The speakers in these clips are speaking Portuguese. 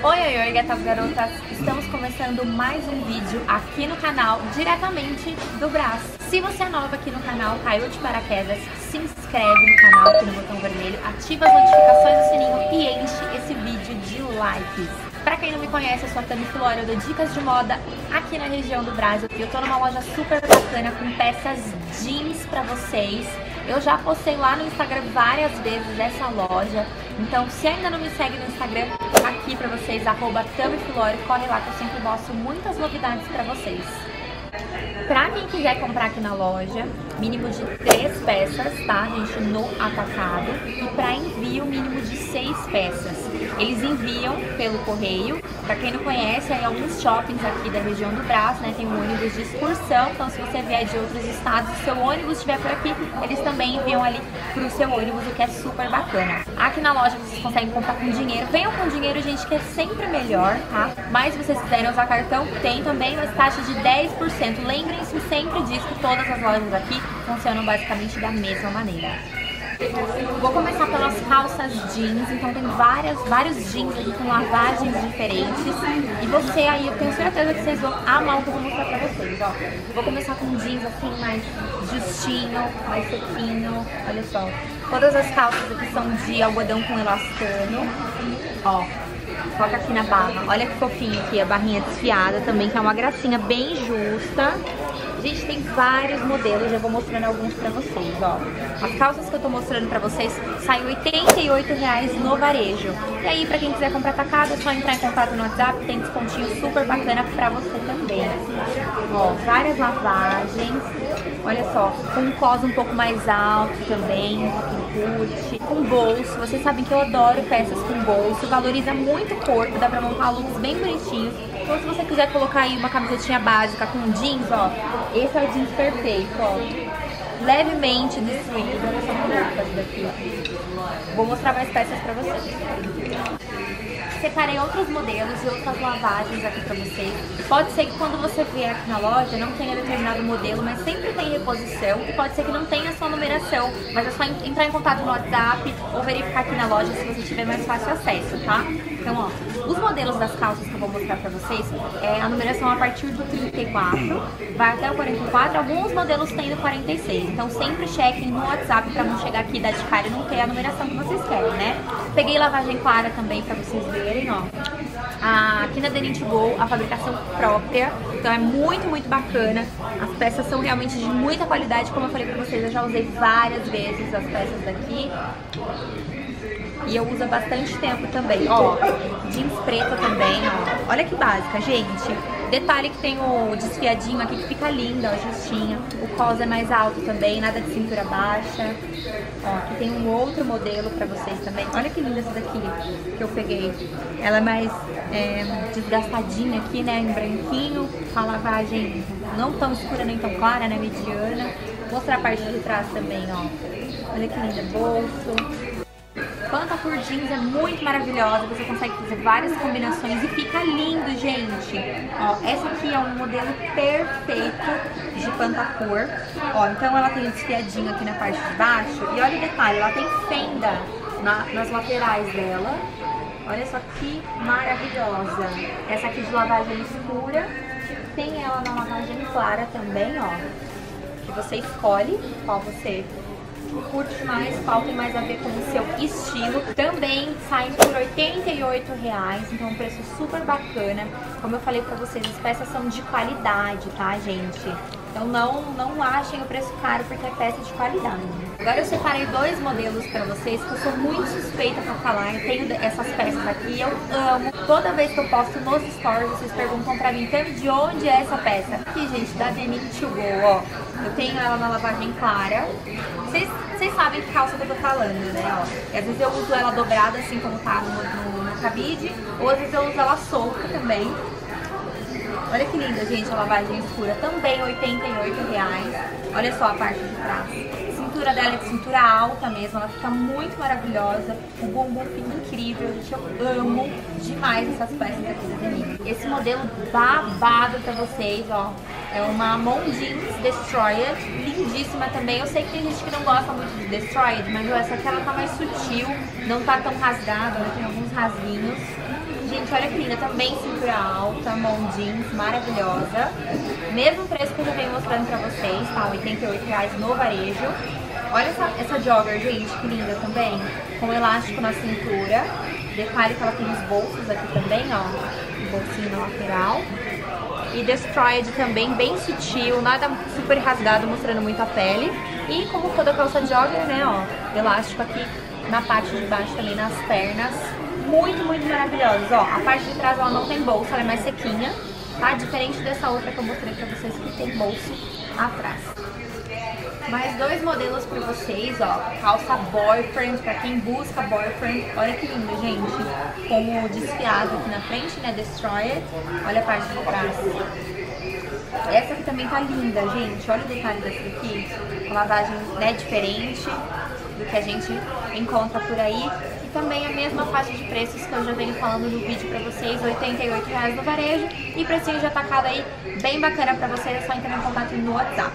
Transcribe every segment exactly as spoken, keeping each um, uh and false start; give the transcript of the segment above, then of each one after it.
Oi, oi, oi, gatas garotas! Estamos começando mais um vídeo aqui no canal, diretamente do Brás. Se você é nova aqui no canal, caiu de paraquedas, se inscreve no canal aqui no botão vermelho, ativa as notificações do sininho e enche esse vídeo de likes. Pra quem não me conhece, eu sou a Tami Filori, eu dou dicas de moda aqui na região do Brás. E eu tô numa loja super bacana com peças jeans pra vocês. Eu já postei lá no Instagram várias vezes essa loja. Então, se ainda não me segue no Instagram, tá aqui pra vocês, arroba Tami Filori, corre lá que eu sempre mostro muitas novidades pra vocês. Pra quem quiser comprar aqui na loja, mínimo de três peças, tá, gente, no atacado. E pra envio, mínimo de seis peças. Eles enviam pelo correio. Pra quem não conhece, aí alguns shoppings aqui da região do Brás, né, tem um ônibus de excursão. Então, se você vier de outros estados e seu ônibus estiver por aqui, eles também enviam ali pro seu ônibus, o que é super bacana. Aqui na loja vocês conseguem comprar com dinheiro. Venham com dinheiro, gente, que é sempre melhor, tá? Mas se vocês quiserem usar cartão, tem também uma taxa de dez por cento. Lembrem-se sempre disso, que todas as lojas aqui funcionam basicamente da mesma maneira. Vou começar pelas calças jeans, então tem várias, vários jeans aqui com lavagens diferentes. E você aí, eu tenho certeza que vocês vão amar o que eu vou mostrar pra vocês, ó. Vou começar com jeans assim, mais justinho, mais sequinho, olha só. Todas as calças aqui são de algodão com elastano, ó. Foca aqui na barra, olha que fofinho aqui, a barrinha desfiada também, que é uma gracinha bem justa. Gente, tem vários modelos, já vou mostrando alguns pra vocês, ó. As calças que eu tô mostrando pra vocês saem oitenta e oito reais no varejo. E aí, pra quem quiser comprar atacado, é só entrar em contato no WhatsApp, tem descontinho super bacana pra você também. Ó, várias lavagens, olha só, com um cos um pouco mais alto também, quem curte. Com bolso, vocês sabem que eu adoro peças com bolso, valoriza muito o corpo, dá pra montar looks bem bonitinhos. Então, se você quiser colocar aí uma camisetinha básica com jeans, ó, esse é o jeans perfeito, ó. Levemente destruído, olha essa bonita daqui. Vou mostrar mais peças pra vocês. Separei outros modelos e outras lavagens aqui pra vocês. Pode ser que quando você vier aqui na loja não tenha determinado modelo, mas sempre tem reposição. E pode ser que não tenha sua numeração, mas é só entrar em contato no WhatsApp ou verificar aqui na loja se você tiver mais fácil acesso, tá? Então, ó, os modelos das calças que eu vou mostrar pra vocês, é a numeração a partir do trinta e quatro, vai até o quarenta e quatro, alguns modelos tem no quarenta e seis. Então, sempre chequem no WhatsApp pra não chegar aqui e dar de cara e não ter a numeração que vocês querem, né? Peguei lavagem clara também pra vocês verem, ó. Ah, aqui na Denim to Go, a fabricação própria, então é muito, muito bacana. As peças são realmente de muita qualidade, como eu falei pra vocês, eu já usei várias vezes as peças daqui. E eu uso há bastante tempo também, ó, jeans preta também, ó. Olha que básica, gente. Detalhe que tem o desfiadinho aqui que fica linda, ó, justinha. O cos é mais alto também, nada de cintura baixa. Ó, aqui tem um outro modelo pra vocês também. Olha que linda essa daqui que eu peguei. Ela é mais é, desgastadinha aqui, né, em branquinho, com a lavagem não tão escura nem tão clara, né, mediana. Vou mostrar a parte de trás também, ó. Olha que linda, bolso. Pantacur jeans é muito maravilhosa, você consegue fazer várias combinações e fica lindo, gente. Ó, essa aqui é um modelo perfeito de Pantacur. Ó, então ela tem um desfiadinho aqui na parte de baixo. E olha o detalhe, ela tem fenda na, nas laterais dela. Olha só que maravilhosa. Essa aqui de lavagem escura. Tem ela na lavagem clara também, ó. Que você escolhe qual você curte mais, qual tem mais a ver com o seu estilo. Também saem por oitenta e oito reais, então um preço super bacana. Como eu falei pra vocês, as peças são de qualidade, tá, gente? Então não, não achem o preço caro porque é peça de qualidade. Agora eu separei dois modelos pra vocês que eu sou muito suspeita pra falar. Eu tenho essas peças aqui, eu amo. Toda vez que eu posto nos stories, vocês perguntam pra mim, de onde é essa peça? Aqui, gente, da Denim to Go, ó. Eu tenho ela na lavagem clara. Vocês, vocês sabem que calça que eu tô falando, né, ó. E às vezes eu uso ela dobrada, assim como tá no, no, no cabide. Ou às vezes eu uso ela solta também. Olha que linda, gente, a lavagem escura. Também oitenta e oito reais. Olha só a parte de trás. A cintura dela é de cintura alta mesmo. Ela fica muito maravilhosa. O bumbum fica incrível. Gente, eu amo demais essas peças aqui da Denim. Esse modelo babado pra vocês, ó. É uma Mom Jeans Destroyer. Lindíssima também. Eu sei que tem gente que não gosta muito de Destroyer, mas essa aqui ela tá mais sutil. Não tá tão rasgada, ela tem alguns rasguinhos. Gente, olha que linda, também cintura alta, mão jeans, maravilhosa. Mesmo preço que eu já venho mostrando pra vocês, tá? oitenta e oito reais no varejo. Olha essa, essa jogger, gente, que linda também. Com elástico na cintura. Detalhe que ela tem os bolsos aqui também, ó. O bolsinho na lateral. E Destroyed também, bem sutil, nada super rasgado, mostrando muito a pele. E como toda calça jogger, né, ó, elástico aqui na parte de baixo também, nas pernas. Muito, muito maravilhosos. Ó, a parte de trás ela não tem bolsa, ela é mais sequinha, tá? Diferente dessa outra que eu mostrei pra vocês que tem bolso atrás. Mais dois modelos pra vocês, ó. Calça boyfriend, pra quem busca boyfriend. Olha que linda, gente. Com o desfiado aqui na frente, né? Destroyed. Olha a parte de trás. Essa aqui também tá linda, gente. Olha o detalhe dessa daqui. A lavagem, né, diferente do que a gente encontra por aí. E também a mesma faixa de preços que eu já venho falando no vídeo pra vocês. oitenta e oito reais no varejo. E precinho de atacado aí, bem bacana pra vocês. É só entrar em contato no WhatsApp.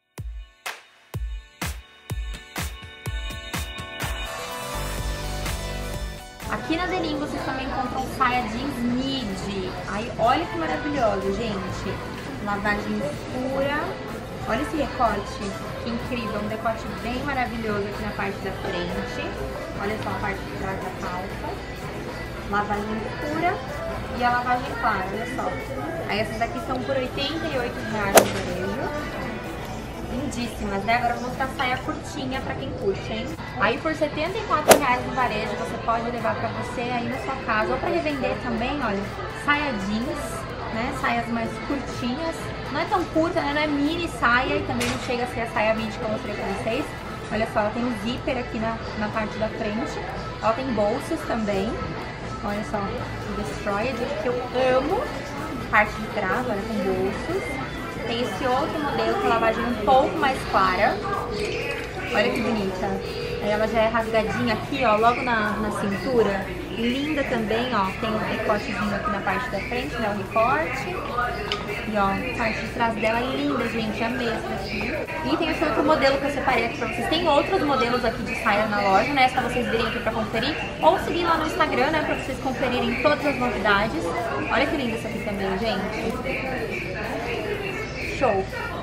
Aqui na Denim vocês também encontram saia jeans midi. Aí, olha que maravilhoso, gente. Lavagem escura. Olha esse recorte, que incrível. Um decote bem maravilhoso aqui na parte da frente. Olha só a parte de trás da calça. Lavagem escura e a lavagem clara, olha só. Aí essas aqui são por oitenta e oito reais no varejo. Lindíssimas, né? Agora eu vou mostrar a saia curtinha pra quem curte, hein? Aí por setenta e quatro reais no varejo você pode levar pra você aí na sua casa ou pra revender também, olha, saia jeans, né? Saias mais curtinhas, não é tão curta, né? Não é mini saia e também não chega a ser a saia midi que eu mostrei pra vocês. Olha só, ela tem um zíper aqui na, na parte da frente, ela tem bolsos também, olha só, o Destroyed que eu amo, parte de trás, olha, com bolsos. Tem esse outro modelo com lavagem um pouco mais clara. Olha que bonita. Aí ela já é rasgadinha aqui, ó, logo na, na cintura. Linda também, ó. Tem um recortezinho aqui na parte da frente, né? O recorte. E ó, a parte de trás dela é linda, gente. Amei essa daqui. E tem esse outro modelo que eu separei aqui pra vocês. Tem outros modelos aqui de saia na loja, né? Só vocês virem aqui pra conferir. Ou seguir lá no Instagram, né? Pra vocês conferirem todas as novidades. Olha que linda essa aqui também, gente. Show!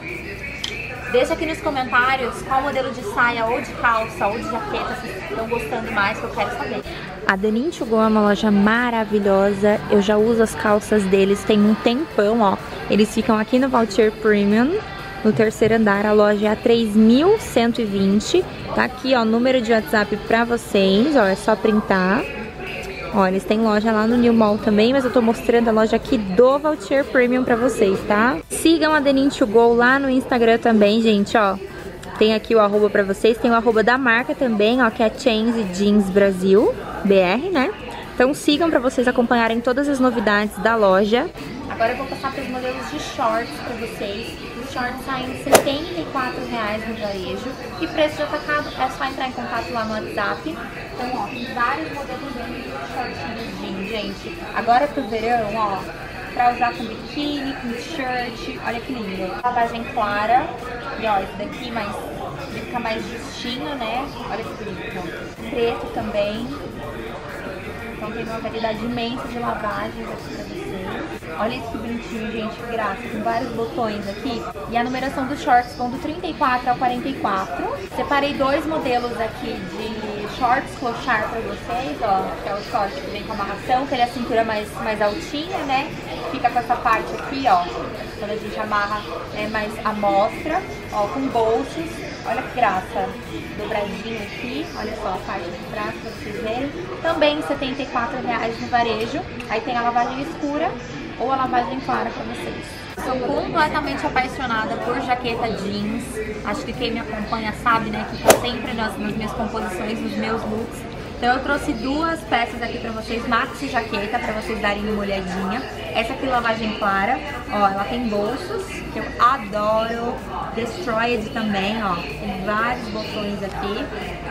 Deixa aqui nos comentários qual modelo de saia ou de calça ou de jaqueta vocês estão gostando mais, que eu quero saber. A Denim to Go é uma loja maravilhosa, eu já uso as calças deles tem um tempão, ó. Eles ficam aqui no Vautier Premium, no terceiro andar, a loja é a três mil cento e vinte. Tá aqui, ó, número de WhatsApp pra vocês, ó, é só printar. Ó, eles têm loja lá no New Mall também, mas eu tô mostrando a loja aqui do Vautier Premium pra vocês, tá? Sigam a Denim to Go lá no Instagram também, gente, ó. Tem aqui o arroba pra vocês, tem o arroba da marca também, ó, que é Change Jeans Brasil, B R, né? Então sigam pra vocês acompanharem todas as novidades da loja. Agora eu vou passar pros modelos de shorts pra vocês. Os shorts saem setenta e quatro reais no varejo. E preço de atacado é só entrar em contato lá no WhatsApp. Então, ó, tem vários modelos de shortinhos jeans, gente. Agora pro verão, ó, pra usar com biquíni, com shirt, olha que lindo. Lavagem clara. E ó, esse daqui mais, fica mais justinho, né? Olha que bonito. Preto também. Então tem uma variedade imensa de lavagens aqui pra vocês. Olha isso que bonitinho, gente, que graça. Tem vários botões aqui. E a numeração dos shorts vão do trinta e quatro ao quarenta e quatro. Separei dois modelos aqui de shorts clochard pra vocês, ó. Que é o short que vem com amarração, que ele é a cintura mais, mais altinha, né? Fica com essa parte aqui, ó. Quando a gente amarra, é mais à mostra, ó, com bolsos. Olha que graça, dobradinho aqui, olha só a parte de trás pra vocês verem. Também setenta e quatro reais no varejo. Aí tem a lavagem escura ou a lavagem clara pra vocês. Sou completamente apaixonada por jaqueta jeans. Acho que quem me acompanha sabe, né, que tá sempre nas, nas minhas composições, nos meus looks. Então eu trouxe duas peças aqui pra vocês, maxi jaqueta, pra vocês darem uma olhadinha. Essa aqui, lavagem clara, ó, ela tem bolsos, que eu adoro. Destroyed também, ó, tem vários botões aqui.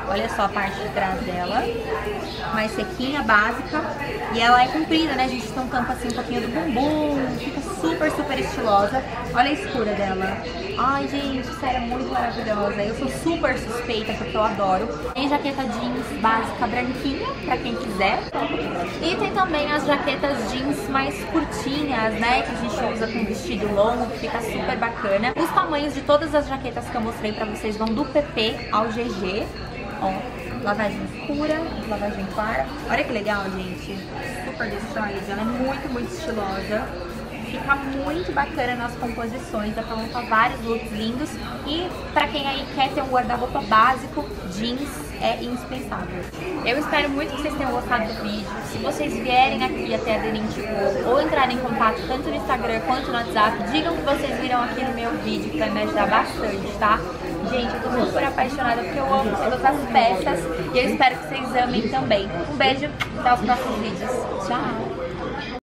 Olha só a parte de trás dela, mais sequinha, básica. E ela é comprida, né, gente? Então tampa assim um pouquinho do bumbum, fica super, super estilosa. Olha a escura dela. Ai, gente, sério, é muito maravilhosa. Eu sou super suspeita porque eu adoro. Tem jaqueta jeans básica branquinha, pra quem quiser. E tem também as jaquetas jeans mais curtinhas, né, que a gente usa com vestido longo, que fica super bacana. Os tamanhos de todas as jaquetas que eu mostrei pra vocês vão do P P ao G G. Ó, lavagem escura, lavagem clara. Olha que legal, gente. Super destroyed, ela é muito, muito estilosa. Fica muito bacana nas composições, dá pra montar vários looks lindos. E pra quem aí quer ter um guarda-roupa básico, jeans é indispensável. Eu espero muito que vocês tenham gostado do vídeo. Se vocês vierem aqui até Aderente Go ou entrarem em contato tanto no Instagram quanto no WhatsApp, digam que vocês viram aqui no meu vídeo, que vai me ajudar bastante, tá? Gente, eu tô super apaixonada porque eu amo todas as peças e eu espero que vocês amem também. Um beijo, até os próximos vídeos. Tchau!